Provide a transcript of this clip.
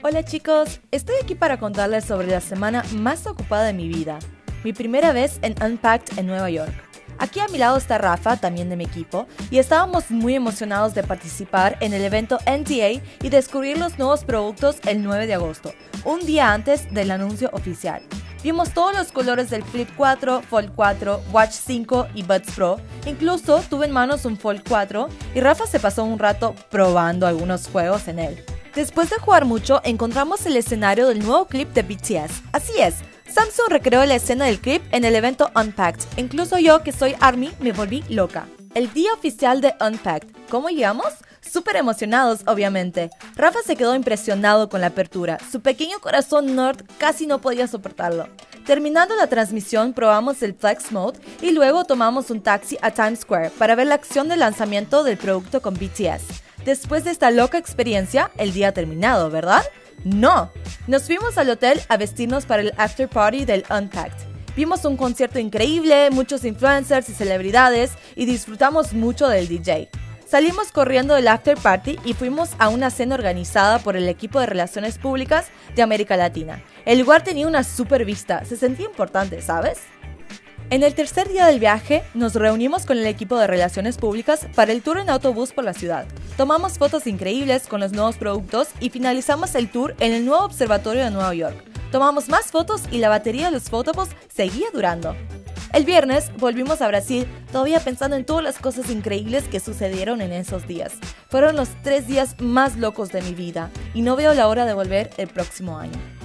Hola chicos, estoy aquí para contarles sobre la semana más ocupada de mi vida. Mi primera vez en Unpacked en Nueva York. Aquí a mi lado está Rafa, también de mi equipo, y estábamos muy emocionados de participar en el evento NTA y descubrir los nuevos productos el 9 de agosto, un día antes del anuncio oficial. Vimos todos los colores del Flip 4, Fold 4, Watch 5 y Buds Pro. Incluso tuve en manos un Fold 4 y Rafa se pasó un rato probando algunos juegos en él. Después de jugar mucho, encontramos el escenario del nuevo clip de BTS. Así es, Samsung recreó la escena del clip en el evento Unpacked. Incluso yo, que soy ARMY, me volví loca. El día oficial de Unpacked. ¿Cómo llegamos? Súper emocionados, obviamente. Rafa se quedó impresionado con la apertura. Su pequeño corazón nerd casi no podía soportarlo. Terminando la transmisión, probamos el Flex Mode y luego tomamos un taxi a Times Square para ver la acción de lanzamiento del producto con BTS. Después de esta loca experiencia, el día ha terminado, ¿verdad? ¡No! Nos fuimos al hotel a vestirnos para el after party del Unpacked. Vimos un concierto increíble, muchos influencers y celebridades y disfrutamos mucho del DJ. Salimos corriendo del after party y fuimos a una cena organizada por el equipo de Relaciones Públicas de América Latina. El lugar tenía una super vista, se sentía importante, ¿sabes? En el tercer día del viaje, nos reunimos con el equipo de Relaciones Públicas para el tour en autobús por la ciudad. Tomamos fotos increíbles con los nuevos productos y finalizamos el tour en el nuevo observatorio de Nueva York. Tomamos más fotos y la batería de los photobooths seguía durando. El viernes volvimos a Brasil, todavía pensando en todas las cosas increíbles que sucedieron en esos días. Fueron los 3 días más locos de mi vida y no veo la hora de volver el próximo año.